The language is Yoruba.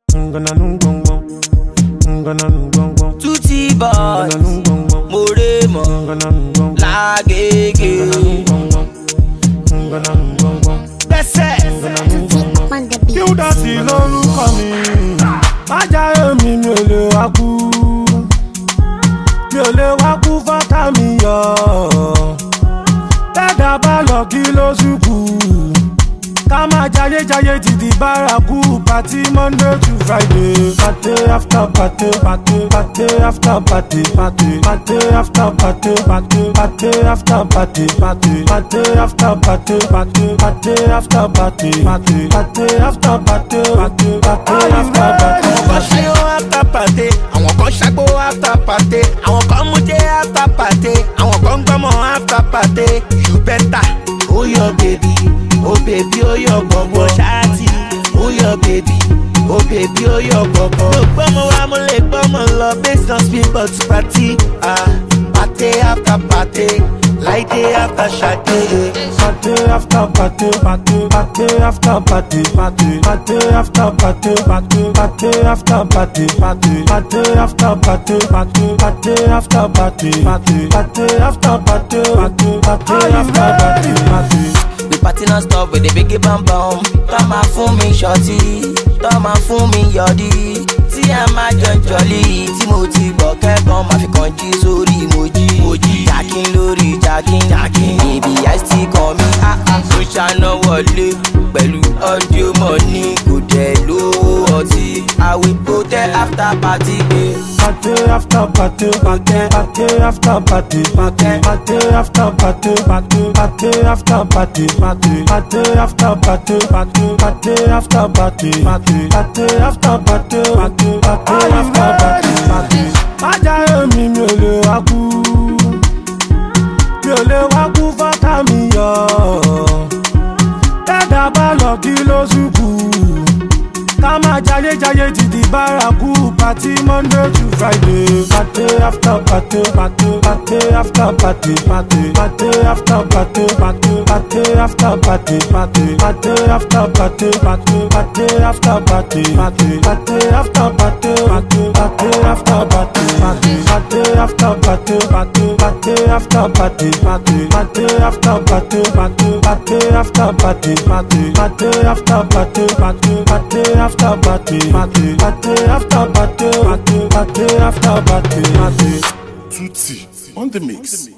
Tutti boys, Moremo, Lagege. That's it. You don't see no look on me. Aja mi mi ò lè wá kú. Mi ò lè wá kú fọ́tà mi yọ. Tẹ́dà bá lọ kí ló ṣùkú. Ká máa jayé jayé títí bárakú. Party Monday to Friday. Party after party, party, party after party, party, party after party, party, party after party, party, party after party, party, party after party, party, party after party, party, party after party. After party, àwọn kan ṣàgbó after party, àwọn kan mújẹ after party, àwọn kan gbọ́mọ after party. You better, oh your baby, oh your gbọ̀ngbọ̀n ṣáàtì, oh your baby, oh your gbọ̀ngbọ̀n. Mo gbọ́mọ wa mo lè gbọ́mọ lọ based on speed but party, party after party, like day after Sade. Party after party, party, party after party, party, party after party, party, party after party, party, party after party, party, party after party, party, party after party, party, party after party. The party non stop with the big bam bam. Come and fool me shorty, come and fool me yodi. Tí a máa jọ jolly, tí mo ti gbọ́ kẹ́kọ̀ọ́ máa fi kàn jí sórí mojí. Jacking lórí jacking, baby I still call me mo ṣáná wọlé pẹ̀lú audio money. Kò dẹ̀ lówó ọtí, I will go there after party. Party after party, party, party after party, party, party after party, party, party after party, party, party after party, party, party after party, party, party after party, party, party after party. Aja mi mi ò lè wá kú. Mi ò lè wá kú fọ́tà mi yọ. Tẹ́dà bá lọ kí ló ṣùkú. Ká máa jayé jayé títí bárakú. Party Monday to Friday. Party after party, party, party after party, party, party after party, party, party after party, party, party after party, party, party after party, party, party after party, party, party after party, party after party, party, party after party, party, party after party, party, party after party, party, party after party, party, party after party, party, party after party, party, party after party. Tutti on the mix.